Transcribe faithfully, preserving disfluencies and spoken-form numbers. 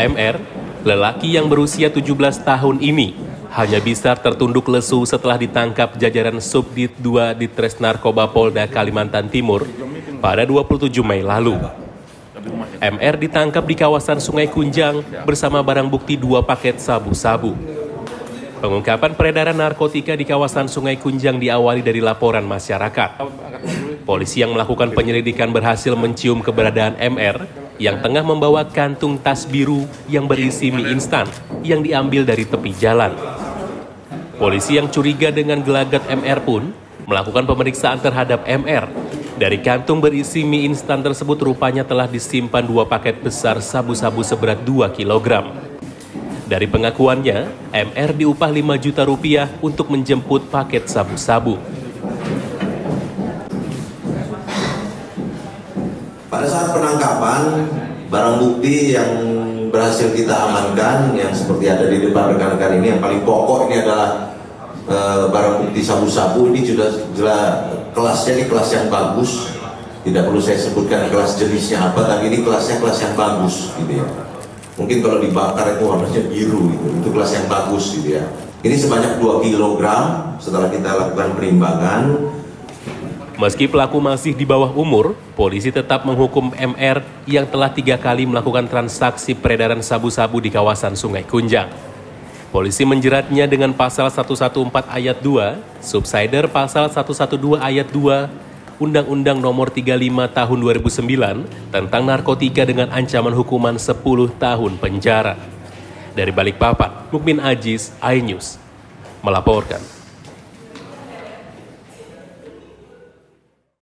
M R, lelaki yang berusia tujuh belas tahun ini hanya bisa tertunduk lesu setelah ditangkap jajaran Subdit dua Ditres Narkoba Polda Kalimantan Timur pada dua puluh tujuh Mei lalu. M R ditangkap di kawasan Sungai Kunjang bersama barang bukti dua paket sabu-sabu. Pengungkapan peredaran narkotika di kawasan Sungai Kunjang diawali dari laporan masyarakat. Polisi yang melakukan penyelidikan berhasil mencium keberadaan M R yang tengah membawa kantung tas biru yang berisi mie instan yang diambil dari tepi jalan. Polisi yang curiga dengan gelagat M R pun melakukan pemeriksaan terhadap M R. Dari kantung berisi mie instan tersebut rupanya telah disimpan dua paket besar sabu-sabu seberat dua kilogram. Dari pengakuannya, M R diupah lima juta rupiah untuk menjemput paket sabu-sabu. Pada saat penangkapan, barang bukti yang berhasil kita amankan, yang seperti ada di depan rekan-rekan ini, yang paling pokok ini adalah e, barang bukti sabu-sabu. Ini sudah jelas kelasnya, ini kelas yang bagus. Tidak perlu saya sebutkan kelas jenisnya apa, tapi ini kelasnya kelas yang bagus, gitu ya. Mungkin kalau dibakar itu warnanya biru, gitu. Itu kelas yang bagus, gitu ya. Ini sebanyak dua kilogram setelah kita lakukan perimbangan. Meski pelaku masih di bawah umur, polisi tetap menghukum M R yang telah tiga kali melakukan transaksi peredaran sabu-sabu di kawasan Sungai Kunjang. Polisi menjeratnya dengan pasal seratus empat belas ayat dua, subsider pasal seratus dua belas ayat dua, Undang-Undang Nomor tiga puluh lima Tahun dua ribu sembilan tentang narkotika dengan ancaman hukuman sepuluh tahun penjara. Dari Balikpapan, Mukmin Aziz, iNews, melaporkan.